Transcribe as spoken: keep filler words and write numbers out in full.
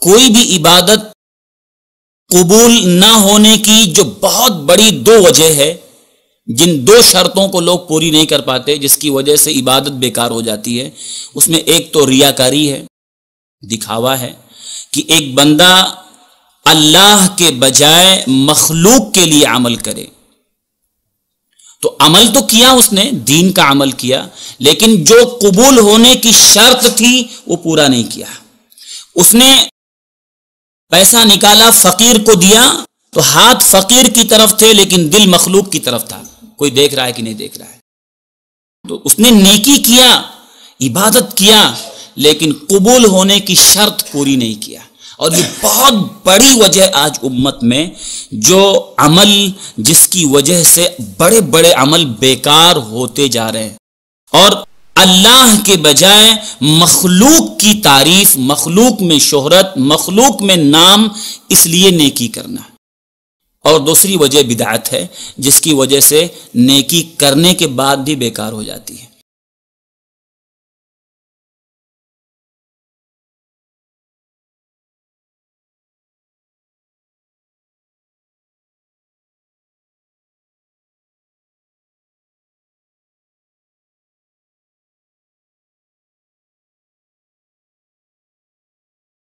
کوئی بھی عبادت قبول نہ ہونے کی جو بہت بڑی دو وجہ ہے، جن دو شرطوں کو لوگ پوری نہیں کر پاتے، جس کی وجہ سے عبادت بیکار ہو جاتی ہے، اس میں ایک تو ریاکاری ہے، دکھاوا ہے، کہ ایک بندہ اللہ کے بجائے مخلوق کے لیے عمل کرے۔ تو عمل تو کیا اس نے، دین کا عمل کیا، لیکن جو قبول ہونے کی شرط تھی وہ پورا نہیں کیا۔ اس نے پیسہ نکالا، فقیر کو دیا، تو ہاتھ فقیر کی طرف تھے لیکن دل مخلوق کی طرف تھا، کوئی دیکھ رہا ہے کہ نہیں دیکھ رہا ہے۔ تو اس نے نیکی کیا، عبادت کیا، لیکن قبول ہونے کی شرط پوری نہیں کیا۔ اور یہ بہت بڑی وجہ آج امت میں، جو عمل جس کی وجہ سے بڑے بڑے عمل بیکار ہوتے جا رہے ہیں، اور اللہ کے بجائے مخلوق کی تعریف، مخلوق میں شہرت، مخلوق میں نام، اس لیے نیکی کرنا۔ اور دوسری وجہ بدعت ہے، جس کی وجہ سے نیکی کرنے کے بعد بھی بیکار ہو جاتی ہے۔